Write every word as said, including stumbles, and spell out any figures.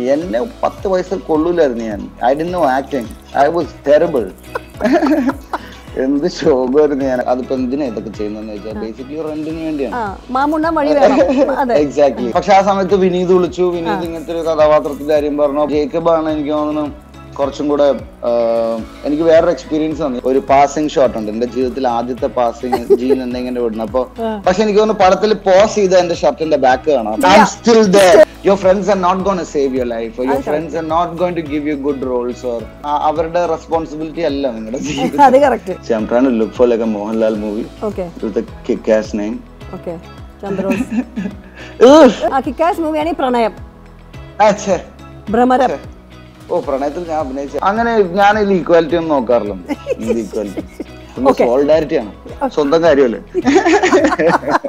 എന്നെ പത്ത് വയസ്സിൽ കൊള്ളൂലായിരുന്നു ഞാൻ. I didn't know acting. I was terrible. എന്ത് ശോകമായിരുന്നു ഞാൻ. അതിപ്പോ എന്തിനാ ഇതൊക്കെ ചെയ്യുന്നതെന്ന് വെച്ചാൽ ബേസിക്കലി റെന്റിന് വേണ്ടിയാണ്. എക്സാക്ട്ലി. പക്ഷെ ആ സമയത്ത് വിനീത് വിളിച്ചു. വിനീത് ഇങ്ങനത്തെ ഒരു കഥാപാത്രത്തിന്റെ കാര്യം പറഞ്ഞു. ജേക്കബാണ് എനിക്ക് തോന്നുന്നു കുറച്ചും കൂടെ എനിക്ക് വേറൊരു എക്സ്പീരിയൻസ് ആണ്. ഒരു പാസിംഗ് ഷോട്ട് ഉണ്ട് എന്റെ ജീവിതത്തിൽ, ആദ്യത്തെ പാസിംഗ് ജീൻ എന്തെങ്കിലും വിടുന്നു. അപ്പൊ പക്ഷെ എനിക്ക് തോന്നുന്നു പടത്തിൽ പോസ് ചെയ്ത എന്റെ ഷർട്ടിന്റെ ബാക്ക് കാണാം. I am still there. Your friends are not going to save your life, or your friends are not going to give you good roles, or അവരുടെ റെസ്പോൺസിബിലിറ്റി അല്ല നിങ്ങളുടെ ജീവിതം. അത് correct. So I'm trying to look for like a Mohanlal movie. Okay. With a kick-ass name. Okay. ചന്ദ്രോസ്. ആ kick ass മൂവിയാണ് പ്രണയം. അച്ഛേ. ഭ്രമരം. ഓ പ്രണയത്തിൽ ഞാൻ അഭിനയിച്ച അങ്ങനെ ഞാൻ ഇതിൽ ഈക്വാലിറ്റി ഒന്നും നോക്കാറില്ല. ഈക്വാലിറ്റി സോളിഡാരിറ്റി ആണ്, സ്വന്തം കാര്യമല്ലേ.